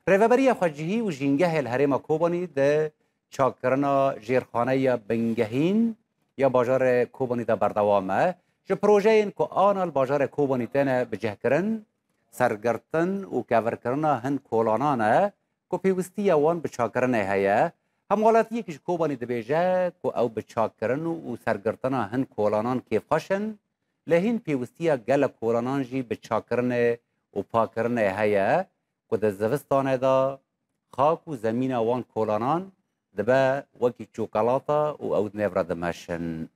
ریوبری خواجهی و جینگه الهرم کوبانی ده چاکرنا جیرخانه بنگهین یا باجار کوبانی ده بردوامه جو پروژه این که آنال باجار کوبانی تنه بجهکرن سرگرتن و kevirkirina hin kolanane ku pêwistiya wan bi çakirinê heye hemwalatiyê ji Kobanî dibêje ku ew bi çakirin û sergirtina hin kolanan kêfxweşin lê hîn pêwistiya gelek kolanan jî bi çakirinê û pakirinê heye ku di zivistanê de xak û zemîna wan kolanan dibe wekî çokolata û ew di nêv re dimeşin.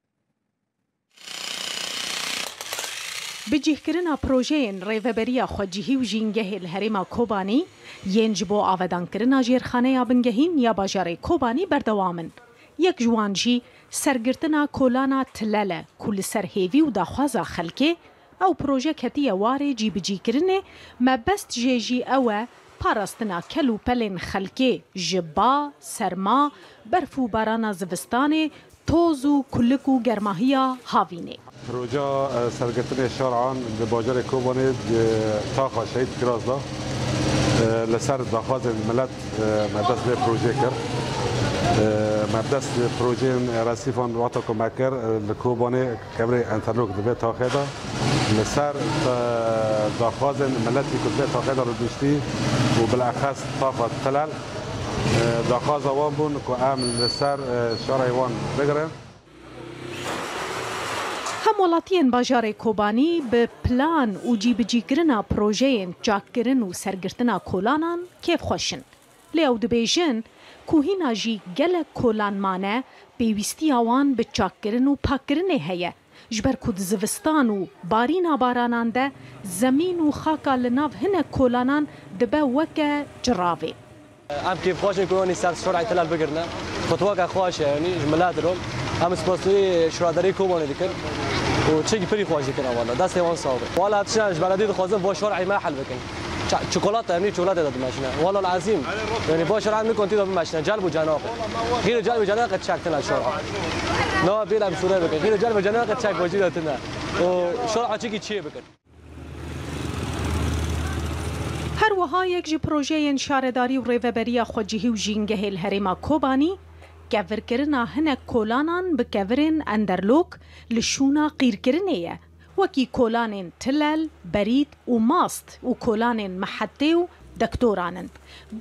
بجهکرنا پروژین ریوبری خواجهی و جینگه الهرم کوبانی ینج بو آودان کرنا جیرخانه بنگهین یا باجار کوبانی بردوامن. یک جوانجی سرگرتنا کولانا تلاله کل سرهیوی و داخوازا خلکه او پروژه کتی واره جی بجهکرنه مبست جیجی اوه پاراستنا کلو پلین خلکه جبا، سرما، برفو بارانا زوستانه توز و کلک و گرماهیا هاوینه. پروژه سرگرتن شارعان به باجار کوبانی تاخا شهید کرازدا لسر داخواز ملت مدرس به پروژه کرد مدرس پروژه رسیفان واتا کمکر لکوبانی کبری انترلوک دبه تاخیدا لسر داخواز ملتی کدبه تاخیدا رو دوستی و بالاخص تاخا تلال داخواز وان بون که ام لسر شارع وان بگرن. همولاتین باجار کوبانی به پلان و جیبجیگرنا پروژین چاکرن و سرگرتنا کولانان کیف خوشن. لیو دبیجن کوهینا جی گلک کولان مانه بیویستی آوان به چاکرن و پاکرنه هیه. جبر کود زوستان و بارینا بارانان ده زمین و خاکا لناو هنه کولانان دبه وکه جراوه. ام كيف خوش يكون يسال سرعه تلال بقرنا خطوه خوش يعني جملات روم ام سبوستي شرادري كوباني ذكر وتشيك بري خوش كنا والله داس وان صاوب والله تشاش بلدي خوازن بو شرعي ما حل بكن شوكولاته يعني شوكولاته داد ماشينا والله العظيم يعني بو شرعي من كنت داد ماشينا جلب وجناق غير جلب وجناق تشاكتنا شرع نو بيلعب سوره بكن غير جلب وجناق تشاك وجدتنا وشرعه تشيكي تشي بكن. هر وها یک جی پروژه شارداری و ریوبری خواجهی و جینگه الهرم کوبانی kevirkirina hinek kolanan bi kevirin enderlok li şûna qîrkirinê ye wekî kolanên tilel, berîd û mast û kolanên mehetê û dektoran in.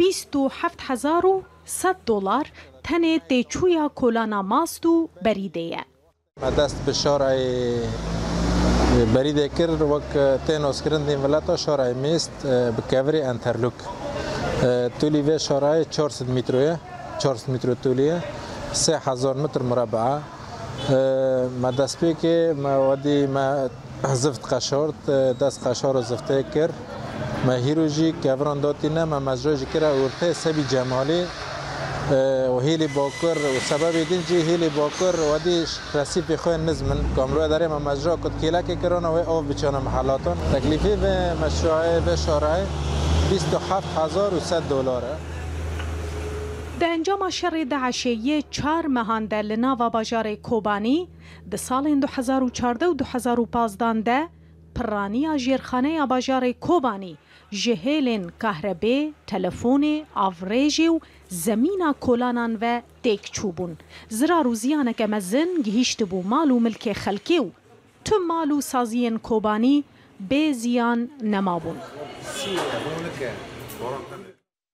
27,100 dolar tenê têçûya kolana mast û berîdê ye. Me dest bi şarayê berîdê kir wek tên oskirin dên welata şarayê mêst bi kevirê enterlok. Tûlî vê şarayê 400 metro ye, 400 metro tûlî ye. 3000 متر مربع ما دست پیکی ما ودی ما زفت قشارت دست قشار زفته کر ما هیروجی کوران داتی نه ما مجراجی کرا ورته سبی جمالی و هیلی باکر و سبب دینجی هیلی باکر ودی رسیف خوی نزمن کامرو داره ما مجرا کد کیلا که کران و آب بچانه محلاتون تکلیفی به مشروع به شارع 27,100 دلاره. در انجام شر داعشیه 4 مهانده لناوا باجار کوبانی در سال 2014 و 2015 ده پرانی جیرخانه باجار کوبانی جهیلن کهربه، تلفون، آوریج و زمین کولانان و تک چوبون. زرا روزیانه که مزن گهیشت بو مال و ملک خلکی و تم مال و سازین کوبانی به زیان نمابون.